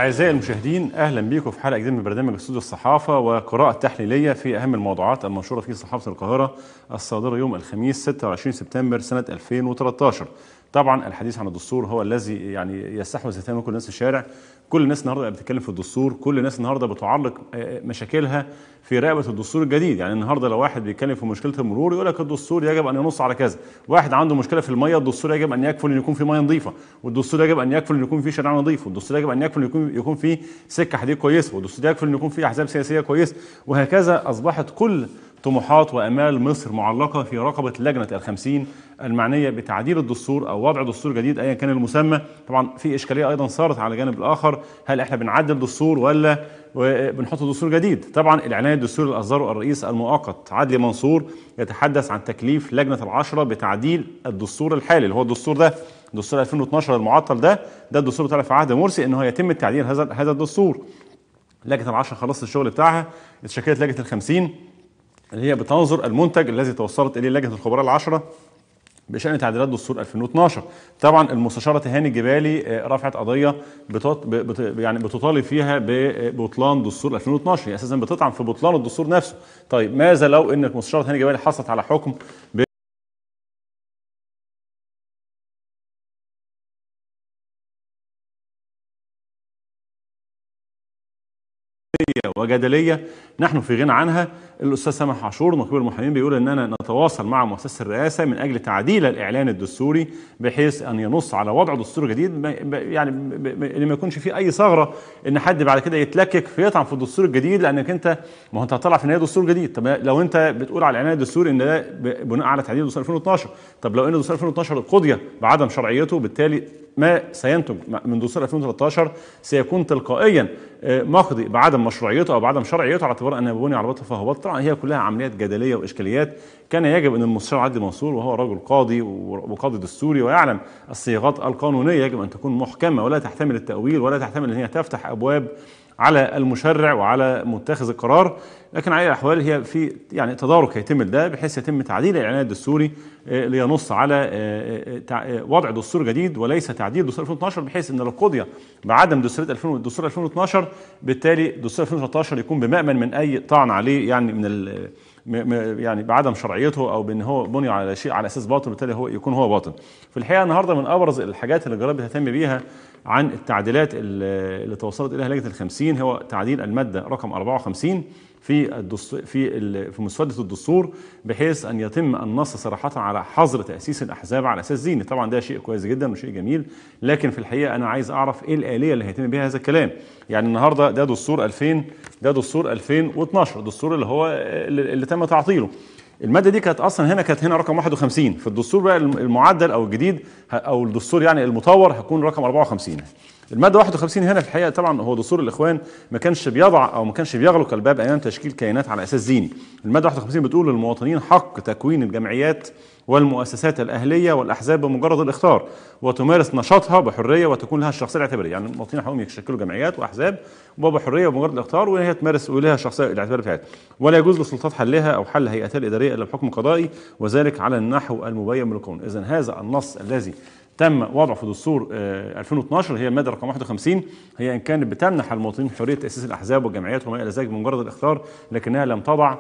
أعزائي المشاهدين، أهلا بكم في حلقة جديدة من برنامج استوديو الصحافة وقراءة تحليلية في أهم الموضوعات المنشورة في صحافة القاهرة الصادرة يوم الخميس 26 سبتمبر سنة 2013. طبعا الحديث عن الدستور هو الذي يستحوذ اهتمام كل الناس في الشارع. كل الناس النهارده بتتكلم في الدستور، كل الناس النهارده بتعلق مشاكلها في رقبه الدستور الجديد. يعني النهارده لو واحد بيتكلم في مشكله المرور يقول لك الدستور يجب ان ينص على كذا، واحد عنده مشكله في الميه الدستور يجب ان يكفل ان يكون في ميه نظيفه، والدستور يجب ان يكفل ان يكون في شارع نظيف، والدستور يجب ان يكفل ان يكون في سكه حديد كويسه، والدستور يكفل ان يكون في احزاب سياسيه كويسه، وهكذا اصبحت كل طموحات وامال مصر معلقه في رقبه لجنه الخمسين المعنيه بتعديل الدستور او وضع دستور جديد ايا كان المسمى. طبعا في اشكاليه ايضا صارت على الجانب الاخر، هل احنا بنعدل دستور ولا بنحط دستور جديد؟ طبعا الاعلان الدستوري اللي اصدره الرئيس المؤقت عدلي منصور يتحدث عن تكليف لجنه العشره بتعديل الدستور الحالي اللي هو الدستور ده، دستور 2012 المعطل ده الدستور بتاع في عهد مرسي، انه يتم تعديل هذا الدستور. لجنه العشره خلصت الشغل بتاعها، اتشكلت لجنه الخمسين اللي هي بتنظر المنتج الذي توصلت اليه لجنه الخبراء العشره بشان تعديلات دستور 2012. طبعا المستشاره هاني الجبالي رفعت قضيه بتطالب فيها ببطلان دستور 2012، هي اساسا بتطعن في بطلان الدستور نفسه. طيب ماذا لو ان المستشاره هاني الجبالي حصلت على حكم وجدليه نحن في غنى عنها؟ الاستاذ سامح عاشور نقيب المحامين بيقول اننا نتواصل مع مؤسسه الرئاسه من اجل تعديل الاعلان الدستوري بحيث ان ينص على وضع دستور جديد، يعني اللي ما يكونش فيه اي ثغره ان حد بعد كده يتلكك فيطعن في الدستور الجديد، لانك انت ما هو انت هتطلع في النهايه دستور جديد. طب لو انت بتقول على الاعلان الدستوري ان ده بناء على تعديل دستور 2012، طب لو ان دستور 2012 قضي بعدم شرعيته، بالتالي ما سينتج من دستور 2013 سيكون تلقائيا مقضي بعدم مشروعيته او بعدم شرعيته على اعتبار انه بني على باطل فهو باطل. طبعا هي كلها عمليات جدليه واشكاليات. كان يجب ان المستشار عدلي منصور وهو رجل قاضي وقاضي دستوري ويعلم الصياغات القانونيه يجب ان تكون محكمه ولا تحتمل التاويل ولا تحتمل ان هي تفتح ابواب على المشرع وعلى متخذ القرار. لكن على الاحوال هي في يعني تدارك هيتم ده بحيث يتم تعديل الاعلان الدستوري لينص على وضع دستور جديد وليس تعديل دستور 2012، بحيث ان لو قضي بعدم دستور 2012 بالتالي دستور 2013 يكون بمأمن من اي طعن عليه، يعني يعني بعدم شرعيته او بان هو بني على شيء على اساس باطل، وبالتالي هو يكون هو باطل. في الحقيقه النهارده من ابرز الحاجات اللي الجرائد بتهتم بيها عن التعديلات اللي توصلت اليها لجنه الخمسين هو تعديل الماده رقم 54 في مسوده الدستور بحيث ان يتم النص صراحه على حظر تاسيس الاحزاب على اساس ديني. طبعا ده شيء كويس جدا وشيء جميل، لكن في الحقيقه انا عايز اعرف ايه الاليه اللي هيتم بها هذا الكلام. يعني النهارده ده دستور 2000، ده دستور 2012 الدستور اللي هو اللي تم تعطيله. الماده دي كانت هنا رقم 51 في الدستور بقى المعدل او الجديد او الدستور يعني المطور هيكون رقم 54. الماده 51 هنا في الحقيقه طبعا هو دستور الاخوان ما كانش بيضع او ما كانش بيغلق الباب امام تشكيل كيانات على اساس ديني. الماده 51 بتقول للمواطنين حق تكوين الجمعيات والمؤسسات الاهليه والاحزاب بمجرد الاختيار وتمارس نشاطها بحريه وتكون لها الشخصيه الاعتباريه. يعني المواطنين حقهم يشكلوا جمعيات واحزاب وبحريه وبمجرد الاختيار وهي تمارس ولها الشخصيه الاعتباريه بتاعتها، ولا يجوز لسلطات حلها او حل هيئتها الاداريه الا بحكم قضائي وذلك على النحو المبين من القانون. اذا هذا النص الذي تم وضعه في دستور 2012 هي الماده رقم 51 هي ان كانت بتمنح المواطنين حريه تاسيس الاحزاب والجمعيات وما الى ذلك بمجرد الاختيار، لكنها لم تضع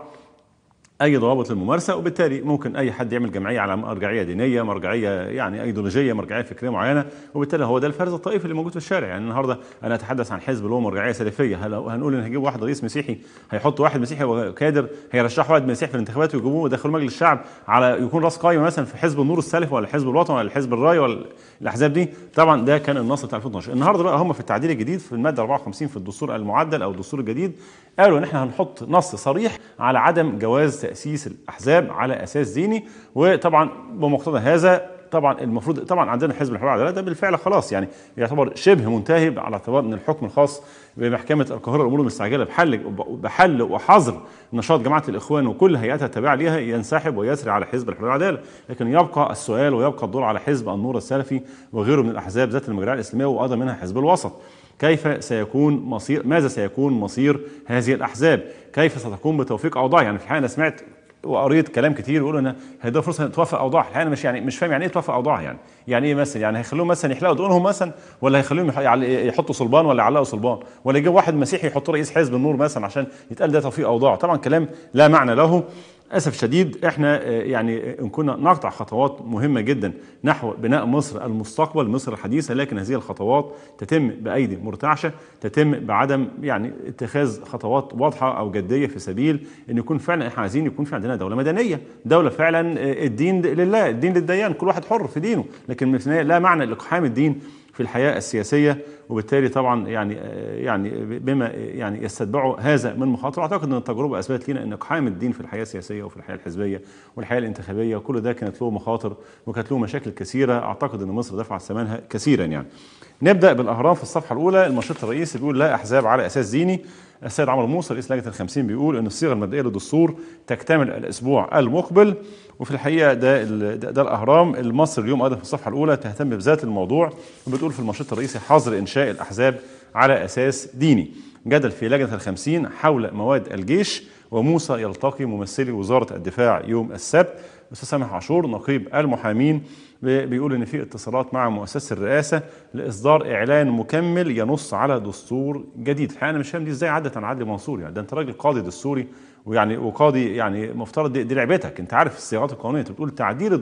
اي ضوابط للممارسه، وبالتالي ممكن اي حد يعمل جمعيه على مرجعيه دينيه، مرجعيه يعني ايديولوجيه، مرجعيه فكريه معينه، وبالتالي هو ده الفرز الطائفي اللي موجود في الشارع. يعني النهارده انا اتحدث عن حزب اللي هو مرجعيه سلفيه، هنقول ان هيجيب واحد رئيس مسيحي هيحط واحد مسيحي وكادر هيرشح واحد مسيحي في الانتخابات ويجيبوه ويدخلوا مجلس الشعب على يكون راس قائمه مثلا في حزب النور السلفي ولا حزب الوطن ولا حزب الراي ولا الاحزاب دي. طبعا ده كان النص بتاع 2012. النهارده بقى هم في التعديل الجديد في الماده 54 في الدستور المعدل او الدستور الجديد قالوا ان احنا هنحط نص صريح على عدم جواز تاسيس الاحزاب على اساس ديني. وطبعا بمقتضى هذا طبعا المفروض طبعا عندنا حزب الحريه والعداله ده بالفعل خلاص يعني يعتبر شبه منتهي على اعتبار ان الحكم الخاص بمحكمه القاهره الامور المستعجله بحل وحظر نشاط جماعه الاخوان وكل هيئاتها التابعه ليها ينسحب ويسري على حزب الحريه والعداله. لكن يبقى السؤال ويبقى الدور على حزب النور السلفي وغيره من الاحزاب ذات المجريات الاسلاميه وايضا منها حزب الوسط. كيف سيكون مصير، ماذا سيكون مصير هذه الاحزاب؟ كيف ستقوم بتوفيق اوضاع؟ يعني في الحقيقه انا سمعت وقريت كلام كتير يقولوا ان هيدوا فرصه توفق اوضاع. الحقيقه انا مش فاهم يعني ايه توفق اوضاع. يعني ايه مثلا؟ يعني هيخلوهم مثلا يحلقوا دقونهم مثلا، ولا هيخلوهم يحطوا صلبان، ولا يعلقوا صلبان، ولا يجيب واحد مسيحي يحط رئيس حزب النور مثلا عشان يتقال ده توفيق اوضاع؟ طبعا كلام لا معنى له. للاسف الشديد احنا يعني ان كنا نقطع خطوات مهمه جدا نحو بناء مصر المستقبل، مصر الحديثه، لكن هذه الخطوات تتم بايدي مرتعشه، تتم بعدم يعني اتخاذ خطوات واضحه او جديه في سبيل ان يكون فعلا احنا عايزين يكون في عندنا دوله مدنيه، دوله فعلا الدين لله، الدين للديان، كل واحد حر في دينه، لكن في النهايه لا معنى لاقحام الدين في الحياه السياسيه. وبالتالي طبعا يعني بما يعني يستتبعه هذا من مخاطر. اعتقد ان التجربه اثبتت لنا ان اقحام الدين في الحياه السياسيه وفي الحياه الحزبيه والحياه الانتخابيه كل ده كانت له مخاطر وكانت له مشاكل كثيره. اعتقد ان مصر دفعت ثمنها كثيرا. يعني نبدا بالاهرام في الصفحه الاولى، المنشط الرئيسي بيقول لا احزاب على اساس ديني. السيد عمرو موسى رئيس لجنه ال50 بيقول ان الصيغه المبدئيه للدستور تكتمل الاسبوع المقبل. وفي الحقيقه ده الاهرام. المصري اليوم ايضا في الصفحه الاولى تهتم بذات الموضوع وبتقول في المنشط الرئيسي حظر انشاء الاحزاب على اساس ديني. جدل في لجنه ال50 حول مواد الجيش، وموسى يلتقي ممثلي وزاره الدفاع يوم السبت. الاستاذ سامح عاشور نقيب المحامين بيقول ان في اتصالات مع مؤسسه الرئاسه لاصدار اعلان مكمل ينص على دستور جديد. الحقيقه انا مش فاهم دي ازاي عدت عن عدلي منصور. يعني ده انت راجل قاضي دستوري وقاضي، يعني مفترض دي لعبتك، انت عارف الصياغات القانونيه. انت بتقول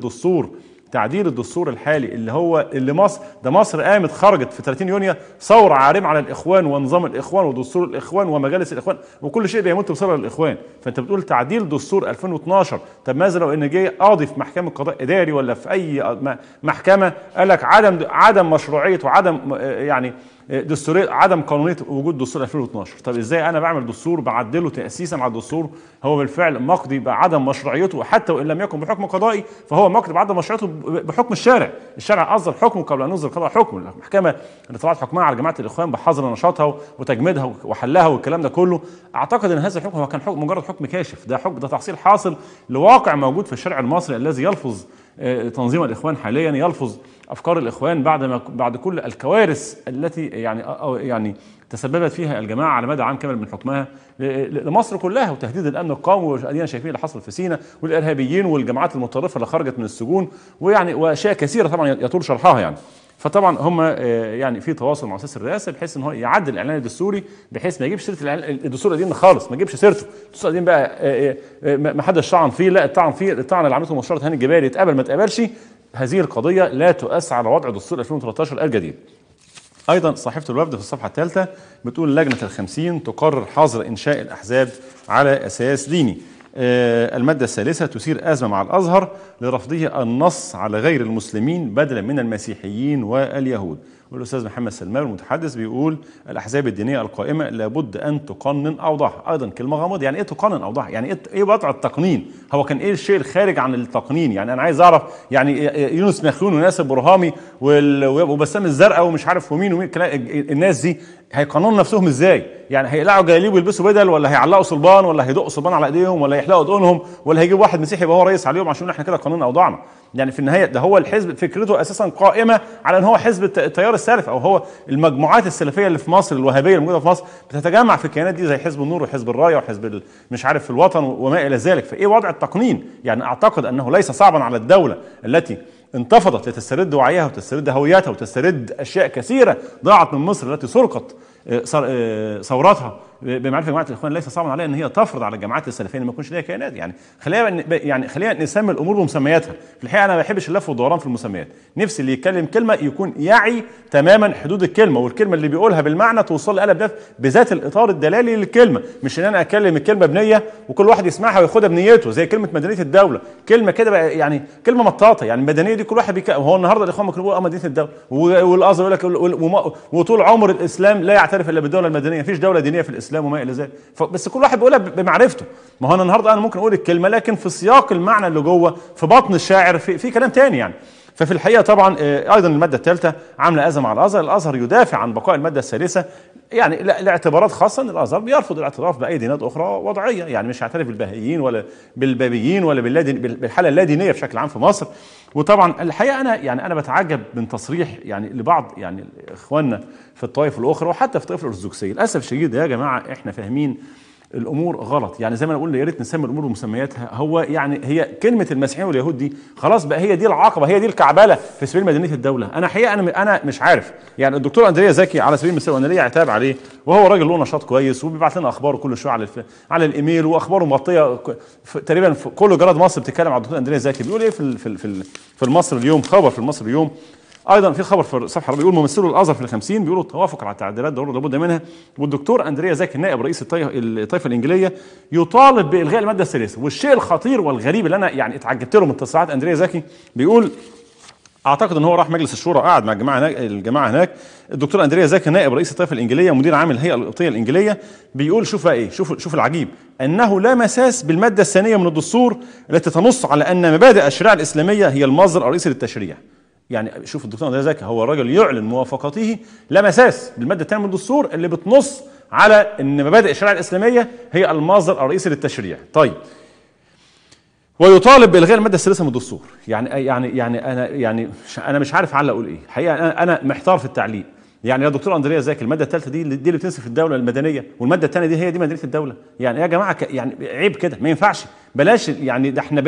تعديل الدستور الحالي اللي مصر قامت خرجت في 30 يونيو ثوره عارمه على الاخوان ونظام الاخوان ودستور الاخوان ومجالس الاخوان وكل شيء بيمت بصله للاخوان. فانت بتقول تعديل دستور 2012. طب ماذا لو ان جه قاضي في محكمه قضاء اداري ولا في اي محكمه قال لك عدم مشروعيه وعدم يعني دستوريه، عدم قانونيه وجود دستور 2012؟ طب ازاي انا بعمل دستور بعدله تاسيسا على الدستور هو بالفعل مقضي بعدم مشروعيته، حتى وان لم يكن بحكم قضائي فهو مقضي بعدم مشروعيته بحكم الشارع اصدر حكمه قبل ان يصدر قضاء حكم. المحكمه اللي طلعت حكمها على جماعه الاخوان بحظر نشاطها وتجميدها وحلها والكلام ده كله، اعتقد ان هذا الحكم هو كان مجرد حكم كاشف. ده تحصيل حاصل لواقع موجود في الشارع المصري الذي يلفظ تنظيم الاخوان حاليا، يلفظ افكار الاخوان بعد كل الكوارث التي يعني تسببت فيها الجماعه على مدى عام كامل من حكمها لمصر كلها، وتهديد الامن القومي، وادينا شايفين اللي حصل في سيناء والارهابيين والجماعات المتطرفه اللي خرجت من السجون، ويعني واشياء كثيره طبعا يطول شرحها يعني. فطبعا هم يعني في تواصل مع مؤسسه الرئاسه بحيث ان هو يعدل الاعلان الدستوري بحيث ما يجيبش سيره الدستور القديم خالص، ما يجيبش سيرته. الدستور القديم بقى ما حدش طعن فيه، لا الطعن اللي عملته مستشار هاني الجبالي يتقبل ما اتقبلش. هذه القضيه لا تؤثر على وضع دستور 2013 الجديد. ايضا صحيفه الوفد في الصفحه الثالثه بتقول لجنه ال50 تقرر حظر انشاء الاحزاب على اساس ديني. الماده الثالثه تثير ازمه مع الازهر لرفضه النص على غير المسلمين بدلا من المسيحيين واليهود. والاستاذ محمد سلمان المتحدث بيقول الاحزاب الدينيه القائمه لابد ان تقنن اوضاعها. ايضا كلمه غامضه، يعني ايه تقنن اوضاعها؟ يعني ايه وضع التقنين؟ هو كان ايه الشيء الخارج عن التقنين؟ يعني انا عايز اعرف يعني يونس مخلون وناسب برهامي وبسام الزرقاء ومش عارف ومين الناس دي هيقننوا نفسهم ازاي؟ يعني هيقلعوا جلاليب ويلبسوا بدل، ولا هيعلقوا صلبان، ولا هيدقوا صلبان على ايديهم، ولا يحلقوا دقونهم، ولا هيجيب واحد مسيحي يبقى هو رئيس عليهم عشان احنا كده قانون اوضاعنا؟ يعني في النهايه ده هو الحزب فكرته اساسا قائمه على ان هو حزب التيار السلفي، او هو المجموعات السلفيه اللي في مصر الوهابيه الموجوده في مصر بتتجمع في الكيانات دي زي حزب النور وحزب الرايه وحزب مش عارف في الوطن وما الى ذلك. فايه وضع التقنين؟ يعني اعتقد انه ليس صعبا على الدوله التي انتفضت لتسترد وعيها وتسترد هويتها وتسترد اشياء كثيره ضاعت من مصر التي سرقت ثوراتها بمعرفه جماعه الاخوان، ليس صعبا عليها ان هي تفرض على الجماعات السلفيه ان ما يكونش ليها كيانات. يعني خلينا نسمي الامور بمسمياتها. في الحقيقه انا ما بحبش اللف والدوران في المسميات، نفسي اللي يتكلم كلمه يكون يعي تماما حدود الكلمه، والكلمه اللي بيقولها بالمعنى توصل لقلب بذات الاطار الدلالي للكلمه، مش ان انا اكلم الكلمه بنيه وكل واحد يسمعها وياخدها بنيته زي كلمه مدنيه الدوله، كلمه كده بقى يعني كلمه مطاطه. يعني المدنيه دي كل واحد هو النهارده الاخوان ممكن يقولوا مدنيه الدوله، والازهر يقول لك وطول عمر الاسلام لا يعترف الا بالدوله المدنيه، مفيش دوله دينيه في الاسلام وما الى ذلك. بس كل واحد بيقولها بمعرفته. ما هو انا النهارده انا ممكن اقول الكلمه لكن في سياق المعنى اللي جوه في بطن الشاعر في كلام تاني يعني. ففي الحقيقه طبعا ايضا الماده الثالثه عامله ازمه على الازهر. الازهر يدافع عن بقاء الماده الثالثه يعني لاعتبارات خاصه ان الازهر بيرفض الاعتراف باي ديانات اخرى وضعيه، يعني مش هيعترف بالبهائيين ولا بالبابيين ولا بالحاله اللادينيه بشكل عام في مصر. وطبعا الحقيقه انا بتعجب من تصريح يعني لبعض يعني اخواننا في الطوائف الاخرى وحتى في الطائفه الارثوذكسيه. للاسف الشديد يا جماعه احنا فاهمين الامور غلط. يعني زي ما انا بقول يا ريت نسمي الامور بمسمياتها. هو يعني هي كلمه المسيحيين واليهود دي خلاص بقى هي دي العقبه، هي دي الكعبله في سبيل مدنيه الدوله. انا حقيقه انا مش عارف. يعني الدكتور اندريا زكي على سبيل المثال وانا ليا عتاب عليه، وهو راجل له نشاط كويس وبيبعت لنا اخباره كل شويه على الايميل، واخباره مغطيه تقريبا في كل جرائد مصر بتتكلم على الدكتور اندريا زكي. بيقول ايه في المصري اليوم، خبر في المصري اليوم ايضا في خبر في الصفحه بيقول ممثلو الازهر في ال50 بيقولوا التوافق على التعديلات ضروره لابد منها. والدكتور اندريا زكي نائب رئيس الطائفه الانجيليه يطالب بالغاء الماده الثالثه. والشيء الخطير والغريب اللي انا يعني اتعجبت له من تصريحات اندريا زكي، بيقول اعتقد ان هو راح مجلس الشورى قعد مع الجماعه هناك. الدكتور اندريا زكي نائب رئيس الطائفه الانجيليه ومدير عام الهيئه القبطيه الانجيليه بيقول شوف بقى ايه، شوف العجيب، انه لا مساس بالماده الثانيه من الدستور التي تنص على ان مبادئ الشريعه الاسلاميه هي المصدر الرئيسي للتشريع. يعني شوف الدكتور اندريا زكي هو الراجل يعلن موافقته لا مساس بالماده الثانيه من الدستور اللي بتنص على ان مبادئ الشريعه الاسلاميه هي المصدر الرئيسي للتشريع. طيب ويطالب بالغاء الماده الثالثه من الدستور. يعني انا مش عارف علق اقول ايه حقيقه. انا محتار في التعليق. يعني يا دكتور اندريا زكي الماده الثالثه دي اللي بتنصف الدوله المدنيه، والماده الثانيه دي هي دي مدنيه الدوله. يعني يا جماعه يعني عيب كده، ما ينفعش. بلاش يعني ده احنا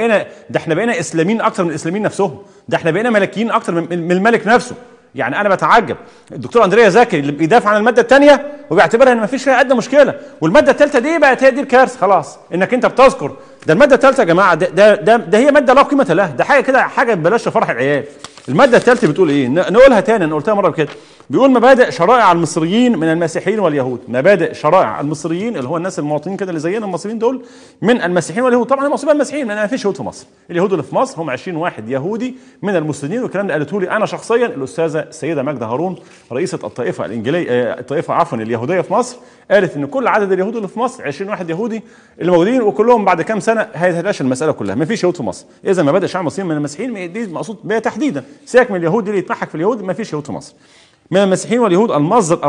بقينا اسلاميين اكتر من الاسلاميين نفسهم، ده احنا بقينا ملكيين اكتر من الملك نفسه. يعني انا بتعجب الدكتور اندريا زكي اللي بيدافع عن الماده الثانيه وبيعتبرها ان ما فيش فيها ادنى مشكله، والماده الثالثه دي بقت هي دي الكارثه خلاص. انك انت بتذكر ده الماده الثالثه يا جماعه، ده هي ماده لا قيمه لها، ده حاجه كده حاجه ببلاش فرح العيال. الماده الثالثه بتقول ايه؟ نقولها تاني، انا قلتها مره كده. بيقول مبادئ شرائع المصريين من المسيحيين واليهود. مبادئ شرائع المصريين اللي هو الناس المواطنين كده اللي زينا المصريين دول من المسيحيين واليهود. طبعا المصريين المسيحيين لان ما فيش يهود في مصر، اليهود اللي في مصر هم 20 واحد يهودي من المسلمين. والكلام ده قالته لي انا شخصيا الاستاذه السيده ماجده هارون رئيسه الطائفه الانجيليه اليهوديه في مصر. قالت ان كل عدد اليهود اللي في مصر 20 واحد يهودي اللي موجودين، وكلهم بعد كام سنه هيتلاشى المساله كلها، ما فيش يهود في مصر. اذا مبادئ شرائع المصريين من المسيحيين دي مقصود بها تحديدا، سيبك من اليهود اللي يتمحك في اليهود، ما فيش يهود في مصر. من المسيحيين واليهود المصدر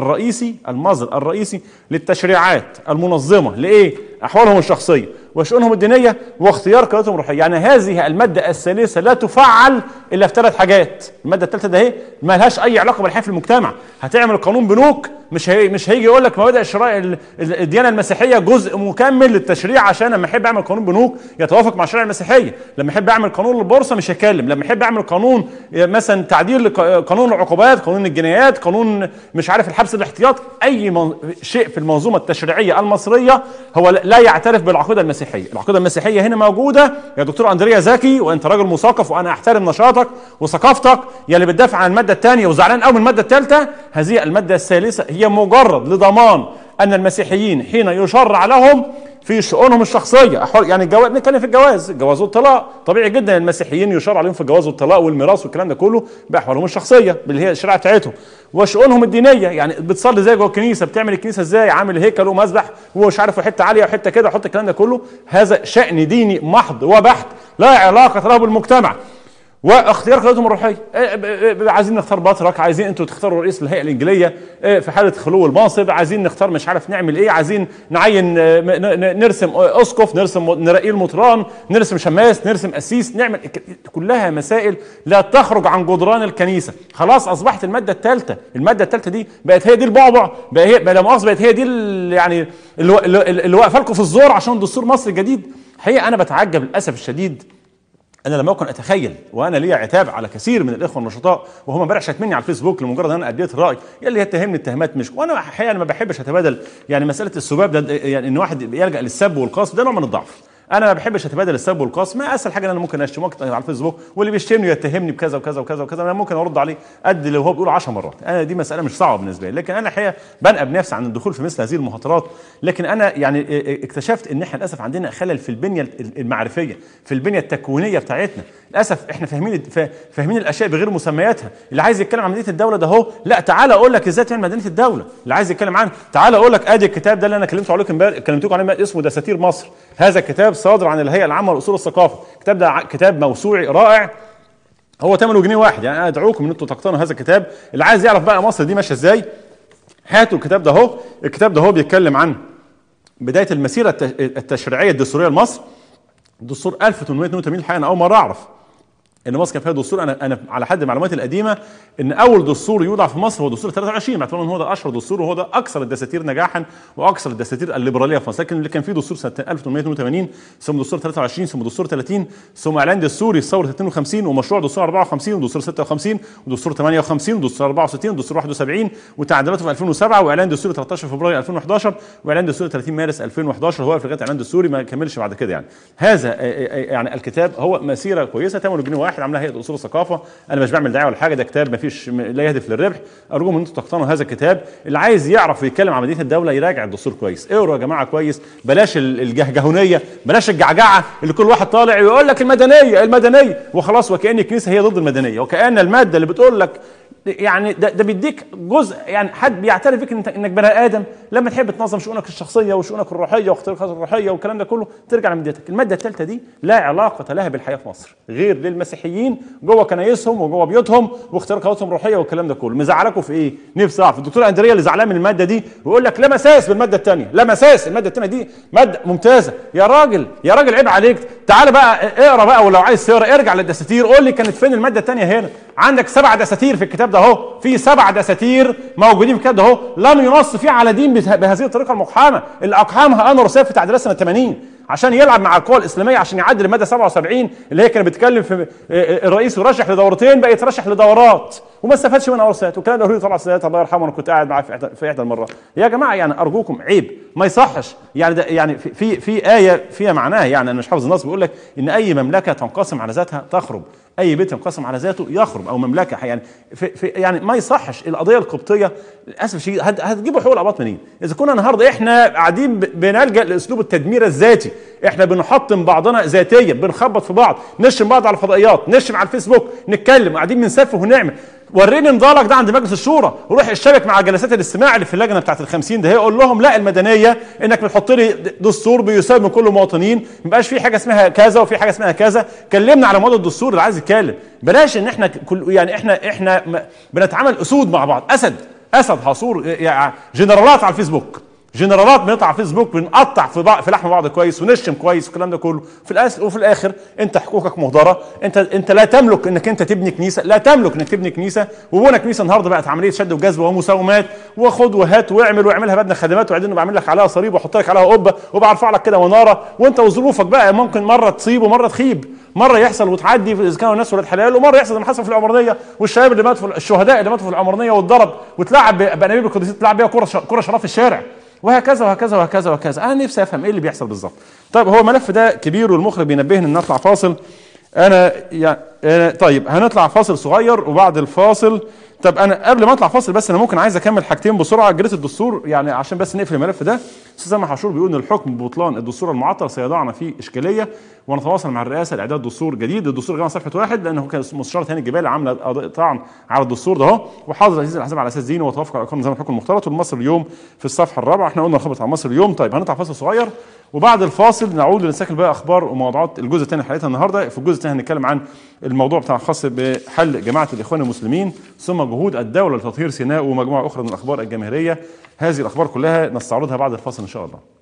الرئيسي للتشريعات المنظمه لايه؟ احوالهم الشخصيه وشؤونهم الدينيه واختيار قيادتهم الروحيه. يعني هذه الماده الثالثه لا تفعل الا في 3 حاجات. الماده الثالثه ده اهي ما لهاش اي علاقه بالحياه في المجتمع. هتعمل قانون بنوك مش هيجي يقول لك مبادئ الشرائع الديانه المسيحيه جزء مكمل للتشريع عشان لما احب اعمل قانون بنوك يتوافق مع الشريعه المسيحيه. لما احب اعمل قانون للبورصه مش هيكلم. لما احب اعمل قانون مثلا تعديل قانون العقوبات، قانون الجنايات، قانون مش عارف الحبس الاحتياط، اي شيء في المنظومه التشريعيه المصريه هو لا يعترف بالعقيده المسيحيه. العقيده المسيحيه هنا موجوده يا دكتور اندريا زكي، وانت راجل مثقف وانا احترم نشاطك وثقافتك يا اللي بتدافع عن الماده الثانيه وزعلان قوي من الماده الثالثه. هذه الماده الثالثه هي مجرد لضمان ان المسيحيين حين يشرع لهم في شؤونهم الشخصيه يعني بنتكلم في الجواز والطلاق، طبيعي جدا المسيحيين يشرع عليهم في الجواز والطلاق والميراث والكلام ده كله باحوالهم الشخصيه اللي هي الشريعه بتاعتهم. وشؤونهم الدينيه يعني بتصلي زي جوه الكنيسه، بتعمل الكنيسه ازاي، عامل هيكل ومذبح ومش عارف حته عاليه وحته كده وحط الكلام ده كله، هذا شأن ديني محض وبحت لا علاقه له بالمجتمع. واختيار قيادتهم الروحيه، عايزين نختار بطرك، عايزين انتوا تختاروا رئيس الهيئه الانجيليه في حاله خلو المنصب، عايزين نختار مش عارف نعمل ايه، عايزين نعين نرسم اسقف، نرقي المطران، نرسم شماس، نرسم قسيس، نعمل كلها مسائل لا تخرج عن جدران الكنيسه. خلاص اصبحت الماده الثالثه دي بقت هي دي البعبع، بقى لا مؤاخذه بقت هي دي يعني اللي واقفه لكم في الزور عشان دستور مصر الجديد. حقيقه انا بتعجب للاسف الشديد. انا لم اكن اتخيل، وانا ليا عتاب على كثير من الاخوه النشطاء وهم امبارح شاتمني على الفيسبوك لمجرد ان انا اديت راي يلي يتهمني اتهامات مش، وانا الحقيقه انا ما بحبش اتبادل يعني مساله السباب ده، يعني ان واحد يلجا للسب والقصف ده نوع من الضعف. انا ما بحبش اتبادل السب والقصف، ما اسهل حاجه ان انا ممكن اشتمك على الفيسبوك واللي بيشتمني يتهمني بكذا وكذا وكذا وكذا انا ممكن ارد عليه قد اللي هو بيقول 10 مرات. انا دي مساله مش صعبه بالنسبه لي، لكن انا الحقيقه بنقب نفسي عن الدخول في مثل هذه المهاترات. لكن انا يعني اكتشفت ان احنا للاسف عندنا خلل في البنيه المعرفيه، في البنيه التكوينيه بتاعتنا. للاسف احنا فاهمين الاشياء بغير مسمياتها. اللي عايز يتكلم عن مدينه الدوله ده اهو، لا تعالى اقول لك ازاي تعمل مدينه الدوله. اللي عايز يتكلم عنه تعالى اقول لك ادي الكتاب ده اللي انا كلمتكم عليه اسمه دساتير مصر. هذا كتاب صادر عن الهيئه العامه لاصول الثقافه. الكتاب ده كتاب موسوعي رائع، هو ثمنه جنيه واحد. يعني انا ادعوكم ان انتم تقتنوا هذا الكتاب. اللي عايز يعرف بقى مصر دي ماشيه ازاي هاتوا الكتاب ده اهو. الكتاب ده اهو بيتكلم عن بدايه المسيره التشريعيه الدستوريه لمصر. دستور 1882 الحقيقه انا اول مره اعرف ان مصر كان فيها دستور. انا على حد معلوماتي القديمه ان اول دستور يوضع في مصر هو دستور 23، باعتبار ان هو ده اشهر دستور وهو ده اكثر الدساتير نجاحا واكثر الدساتير الليبراليه في مصر. لكن اللي كان فيه دستور سنه 1882 ثم دستور 23 ثم دستور 30 ثم اعلان دستوري ثوره 52 ومشروع دستور 54 ودستور 56 ودستور 58 ودستور 64 ودستور 71 وتعديلاته في 2007 واعلان دستوري 13 فبراير 2011 واعلان دستوري 30 مارس 2011 هو في لغايه اعلان دستوري ما كملش بعد كده. يعني هذا يعني الكتاب هو مسيره كويسه، ثمنه جنيه واحد، عاملها هيئه اصول الثقافه. انا مش بعمل دعايه ولا حاجه، ده كتاب ما فيش لا يهدف للربح. ارجوكم ان انتم تقتنوا هذا الكتاب. اللي عايز يعرف ويتكلم عن مدينه الدوله يراجع الدستور كويس، اقروا يا جماعه كويس، بلاش الجهجهونيه، بلاش الجعجعه اللي كل واحد طالع يقول لك المدنيه المدنيه وخلاص، وكأن الكنيسه هي ضد المدنيه، وكأن الماده اللي بتقول لك يعني ده بيديك جزء، يعني حد بيعترف بك انك بني ادم لما تحب تنظم شؤونك الشخصيه وشؤونك الروحيه واختراقات الروحيه والكلام ده كله ترجع لمديتك. الماده الثالثه دي لا علاقه لها بالحياه في مصر غير للمسيحيين جوه كنايسهم وجوه بيوتهم واختراقاتهم الروحيه والكلام ده كله. مزعلكم في ايه؟ نفسي اعرف. الدكتور اندريا اللي زعلان من الماده دي ويقول لك لا مساس بالماده الثانيه، لا مساس، الماده الثانيه دي ماده ممتازه. يا راجل يا راجل عيب عليك، تعال بقى اقرا بقى، ولو عايز تقرا ارجع للدساتير قول لي كانت فين الماده الثانيه هنا. عندك 7 دساتير في الكتاب ده اهو، في 7 دساتير موجودين في الكتاب ده اهو، لم ينص فيه على دين بهذه الطريقه المقحمه اللي اقحمها انور السادات في تعديلات سنه 80 عشان يلعب مع القوى الاسلاميه، عشان يعدل الماده 77 اللي هي كانت بتتكلم في الرئيس يرشح لدورتين بقى يترشح لدورات، وما استفادش منها انور السادات. والكلام ده طلع السادات الله يرحمه، انا كنت قاعد معاه في احدى المرات. يا جماعه يعني ارجوكم عيب، ما يصحش. يعني ده يعني في ايه فيها معناها، يعني انا مش حافظ النص، بيقول لك ان اي مملكه تنقسم على ذاتها تخرب، اي بيت ينقسم على ذاته يخرب، او مملكه يعني يعني ما يصحش. القضيه القبطيه للاسف الشديد هتجيبوا حقوق الاباط منين؟ اذا كنا النهارده احنا قاعدين بنلجا لاسلوب التدمير الذاتي، احنا بنحطم بعضنا ذاتيا، بنخبط في بعض، نشتم بعض على الفضائيات، نشتم على الفيسبوك، نتكلم، قاعدين بنسفه ونعمل. وريني نضالك ده عند مجلس الشورى، وروح اشترك مع جلسات الاستماع اللي في اللجنه بتاعت ال50 ده، يقول لهم لا المدنيه انك بتحط لي دستور بيساوي من كل المواطنين، ما يبقاش في حاجه اسمها كذا وفي حاجه اسمها كذا. كلمنا على موضوع الدستور اللي عايز يتكلم، بلاش ان احنا يعني احنا بنتعامل اسود مع بعض، اسد حصور، يعني جنرالات على الفيسبوك، جنرالات بنقطع على الفيسبوك، بنقطع في لحم بعض كويس ونشتم كويس والكلام ده كله. وفي الاخر انت حقوقك مهدره، انت لا تملك انك انت تبني كنيسه، لا تملك انك تبني كنيسه. وبنى كنيسه النهارده بقت عمليه شد وجذب ومساومات، وخد وهات واعملها بدنا خدمات، وبعدين بعمل لك عليها صليب واحط لك عليها قبه وبرفع لك كده مناره، وانت وظروفك بقى ممكن مره تصيب ومره تخيب، مره يحصل وتعدي اذا كانوا الناس ولاد حلال، ومره يحصل زي ما حصل في العمرانيه والشباب اللي ماتوا، الشهداء اللي ماتوا في العمرانيه واتضرب وتلعب بانابيب القديسين، تلعب بيها كره شراب في الشارع، وهكذا وهكذا وهكذا وهكذا. انا نفسي افهم ايه اللي بيحصل بالظبط. طيب هو الملف ده كبير والمخرج بينبهني ان نطلع فاصل. انا يعني طيب هنطلع فاصل صغير، وبعد الفاصل طب انا قبل ما اطلع فاصل بس انا ممكن عايز اكمل حاجتين بسرعه. جريت الدستور يعني عشان بس نقفل الملف ده. استاذ سامح عاشور بيقول ان الحكم ببطلان الدستور المعطل سيضعنا فيه اشكاليه، ونتواصل مع الرئاسه لاعداد دستور جديد. الدستور غير صفحه 1 لانه كان مستشار هاني الجبالي عامله طعن على الدستور ده اهو، وحاضر رئيس الاحزاب على اساس ديني وتوافق على قانون نظام الحكم المختلط، والمصر اليوم في الصفحه الرابعه. احنا قلنا نخبط على مصر اليوم. طيب هنطلع فاصل صغير، وبعد الفاصل نعود لنستكمل بقى اخبار وموضوعات الجزء الثاني حلقتنا النهارده. في الجزء الثاني هنتكلم عن الموضوع بتاع الخاص بحل جماعه الاخوان المسلمين، ثم جهود الدوله لتطهير سيناء، ومجموعه اخرى من الاخبار الجماهيريه. هذه الاخبار كلها نستعرضها بعد الفاصل ان شاء الله.